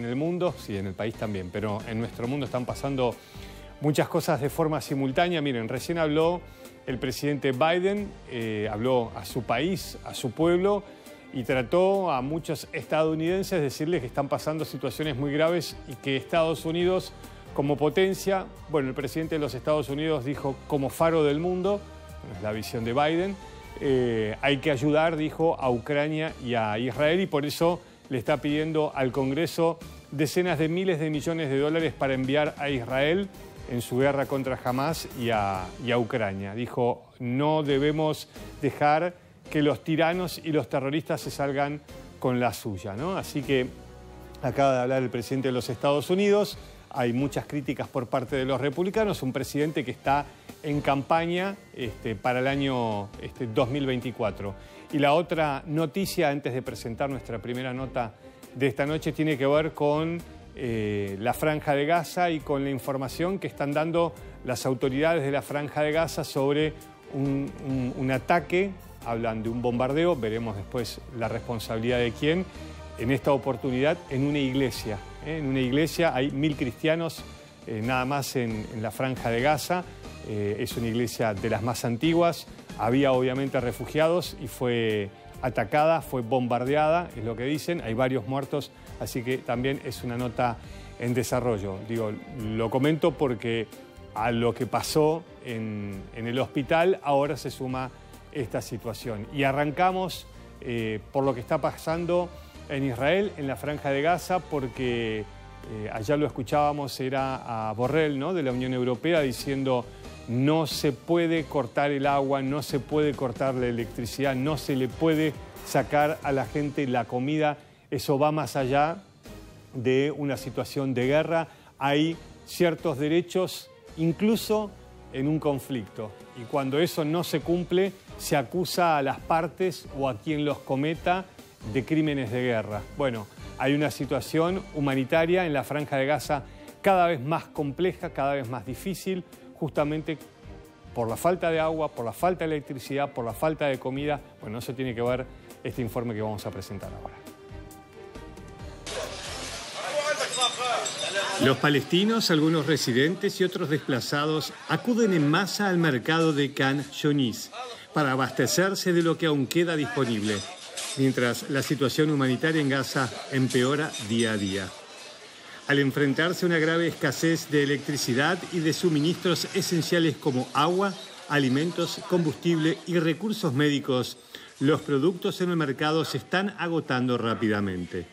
en el mundo, sí, en el país también, pero en nuestro mundo están pasando muchas cosas de forma simultánea. Miren, recién habló el presidente Biden, habló a su país, a su pueblo, y trató a muchos estadounidenses decirles que están pasando situaciones muy graves y que Estados Unidos, como potencia, bueno, el presidente de los Estados Unidos dijo como faro del mundo, es la visión de Biden, hay que ayudar, dijo, a Ucrania y a Israel, y por eso le está pidiendo al Congreso decenas de miles de millones de dólares para enviar a Israel en su guerra contra Hamás y a Ucrania. Dijo, no debemos dejar que los tiranos y los terroristas se salgan con la suya, ¿no? Así que acaba de hablar el presidente de los Estados Unidos, hay muchas críticas por parte de los republicanos, un presidente que está en campaña para el año 2024. Y la otra noticia, antes de presentar nuestra primera nota de esta noche, tiene que ver con la Franja de Gaza y con la información que están dando las autoridades de la Franja de Gaza sobre un ataque. Hablan de un bombardeo, veremos después la responsabilidad de quién, en esta oportunidad en una iglesia. En una iglesia hay 1000 cristianos nada más en la Franja de Gaza. Es una iglesia de las más antiguas, había obviamente refugiados y fue atacada, fue bombardeada, es lo que dicen, hay varios muertos, así que también es una nota en desarrollo. Digo, lo comento porque a lo que pasó en el hospital ahora se suma esta situación. Y arrancamos por lo que está pasando en Israel, en la Franja de Gaza, porque allá lo escuchábamos, era a Borrell, ¿no?, de la Unión Europea, diciendo no se puede cortar el agua, no se puede cortar la electricidad, no se le puede sacar a la gente la comida. Eso va más allá de una situación de guerra. Hay ciertos derechos, incluso en un conflicto. Y cuando eso no se cumple, se acusa a las partes o a quien los cometa de crímenes de guerra. Bueno, hay una situación humanitaria en la Franja de Gaza cada vez más compleja, cada vez más difícil, justamente por la falta de agua, por la falta de electricidad, por la falta de comida. Bueno, eso tiene que ver este informe que vamos a presentar ahora. Los palestinos, algunos residentes y otros desplazados acuden en masa al mercado de Khan Younis para abastecerse de lo que aún queda disponible, mientras la situación humanitaria en Gaza empeora día a día. Al enfrentarse a una grave escasez de electricidad y de suministros esenciales como agua, alimentos, combustible y recursos médicos, los productos en el mercado se están agotando rápidamente.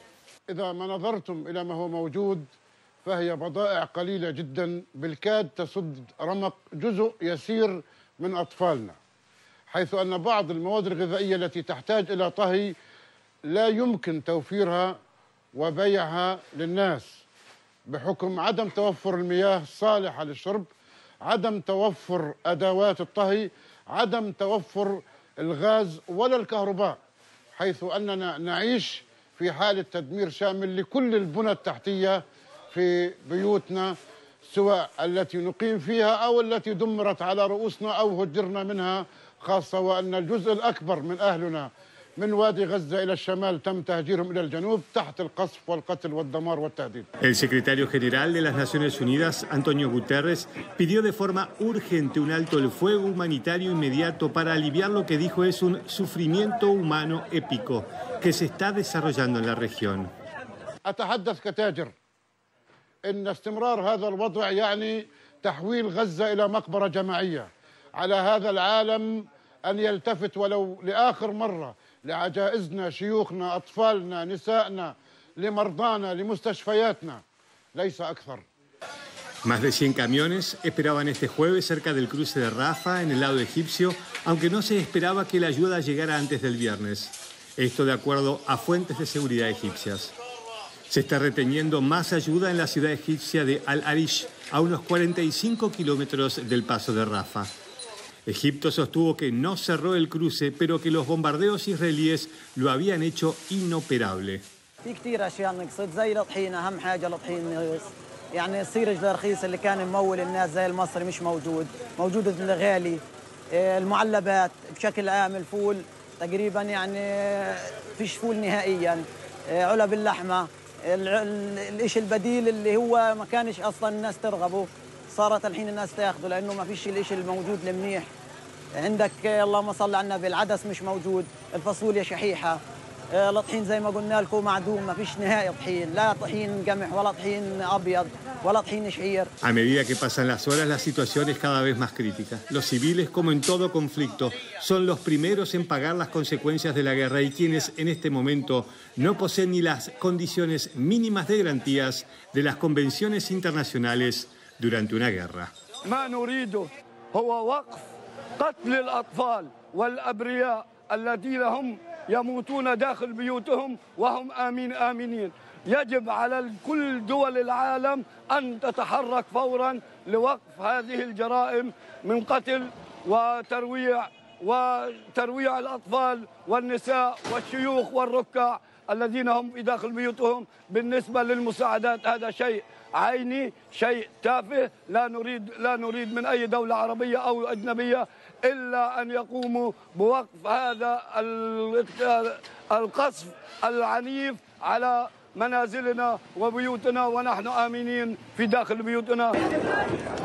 فهي بضائع قليلة جدا بالكاد تسد رمق جزء يسير من أطفالنا حيث أن بعض المواد الغذائية التي تحتاج إلى طهي لا يمكن توفيرها وبيعها للناس بحكم عدم توفر المياه الصالحة للشرب، عدم توفر أدوات الطهي، عدم توفر الغاز ولا الكهرباء، حيث أننا نعيش في حالة تدمير شامل لكل البنى التحتية في بيوتنا سواء التي نقيم فيها أو التي دمرت على رؤوسنا أو هجرنا منها، خاصة وأن الجزء الأكبر من أهلنا من وادي غزة إلى الشمال تم تهجيرهم إلى الجنوب تحت القصف والقتل والدمار والتهديد. El secretario general de las Naciones Unidas, Antonio Guterres, pidió de forma urgente un alto el fuego humanitario inmediato para aliviar lo que dijo es un sufrimiento humano épico que se está desarrollando en la región. أتحدث كتاجر إن استمرار هذا الوضع يعني تحويل غزة إلى مقبرة جماعية. على هذا العالم أن يلتفت ولو لآخر مرة لعجائزنا، شيوخنا، أطفالنا، نسائنا، لمرضانا، لمستشفياتنا، ليس أكثر. Más de 100 camiones esperaban este jueves cerca del cruce de Rafah, en el lado egipcio, aunque no se esperaba que la ayuda llegara antes del viernes. Esto de acuerdo a fuentes de seguridad egipcias. Se está reteniendo más ayuda en la ciudad egipcia de Al-Arish, a unos 45 kilómetros del paso de Rafah. Egipto sostuvo que no cerró el cruce, pero que los bombardeos israelíes lo habían hecho inoperable. يعني السيرج الرخيص اللي كان ممول الناس زي المصري مش موجود، موجود الغالي، المعلبات بشكل عام، الفول تقريبا يعني فيش فول نهائيا، علب اللحمه الشيء البديل اللي هو ما كانش اصلا الناس ترغبه صارت الحين الناس تاخذه، لانه ما فيش الشيء الموجود المنيح. عندك اللهم صل على النبي، العدس مش موجود، الفاصوليا شحيحه، الطحين زي ما قلنا لكم معدوم، ما فيش نهائي طحين، لا طحين قمح ولا طحين ابيض ولا طحين شعير. A medida que pasan las horas, la situación es cada vez más crítica. Los civiles, como en todo conflicto, son los primeros en pagar las consecuencias de la guerra y quienes en este momento no poseen ni las condiciones mínimas de garantías de las convenciones internacionales durante una guerra. ما نريده هو وقف قتل الأطفال والأبرياء الذين هم يموتون داخل بيوتهم وهم آمنين. يجب على كل دول العالم أن تتحرك فورا لوقف هذه الجرائم من قتل وترويع الأطفال والنساء والشيوخ والركع الذين هم في داخل بيوتهم. بالنسبة للمساعدات هذا شيء عيني، شيء تافه، لا نريد من أي دولة عربية أو أجنبية إلا أن يقوموا بوقف هذا القصف العنيف على منازلنا وبيوتنا ونحن آمنين في داخل بيوتنا.